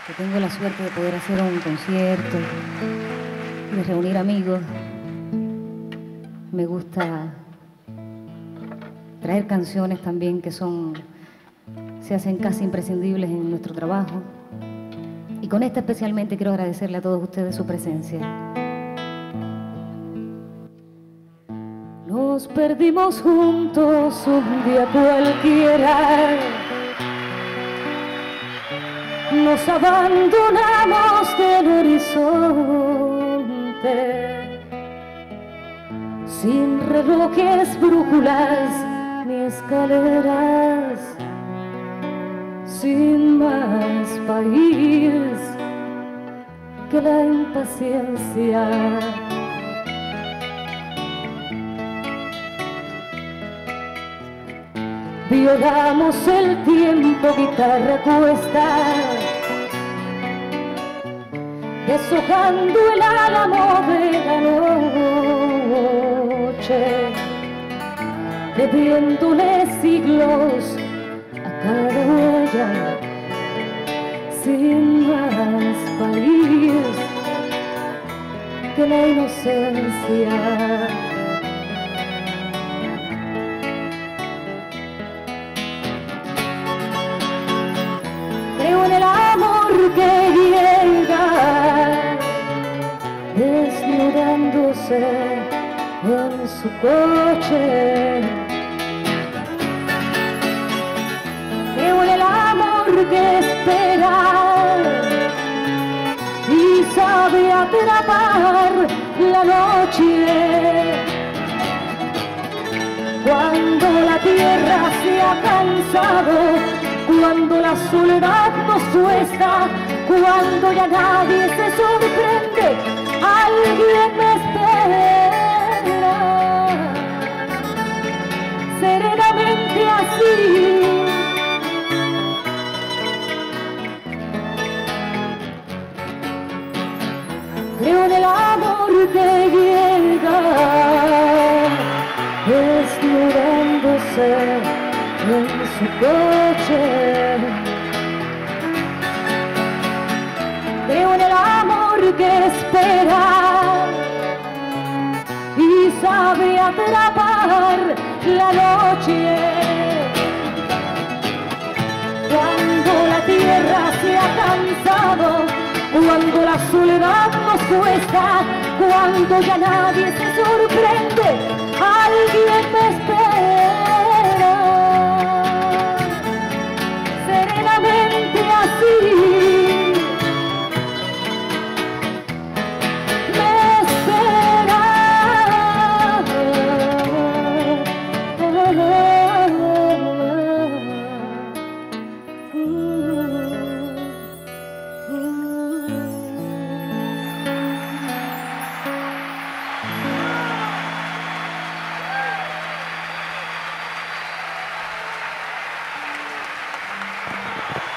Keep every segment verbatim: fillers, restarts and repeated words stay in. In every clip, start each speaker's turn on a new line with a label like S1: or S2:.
S1: que tengo la suerte de poder hacer un concierto, de reunir amigos. Me gusta traer canciones también que son, se hacen casi imprescindibles en nuestro trabajo. Y con esta especialmente quiero agradecerle a todos ustedes su presencia. Nos perdimos juntos un día cualquiera, nos abandonamos del horizonte, sin relojes, brújulas ni escaleras, sin más país que la impaciencia. Violamos el tiempo, guitarra cuesta, deshojando el álamo de la noche, bebiéndole siglos a cada huella, sin más país que la inocencia. Creo en el amor que llega desnudándose en su coche. Creo en el amor que espera y sabe atrapar la noche. Cuando la tierra se ha cansado, cuando la soledad nos cuesta, cuando ya nadie se sorprende, alguien me espera. Serenamente así, creo en el amor que llega desnudándose en su coche. Creo en el amor que espera y sabe atrapar la noche. Cuando la tierra se ha cansado, cuando la soledad nos cuesta, cuando ya nadie se sorprende, alguien me espera. Serenamente así, me espera.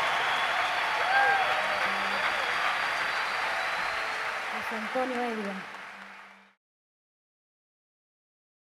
S1: José Antonio Elia.